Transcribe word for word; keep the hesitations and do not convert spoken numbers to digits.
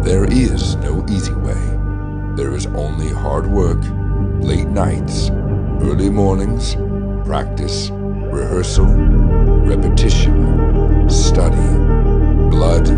There is no easy way. There is only hard work, late nights, early mornings, practice, rehearsal, repetition, study, blood,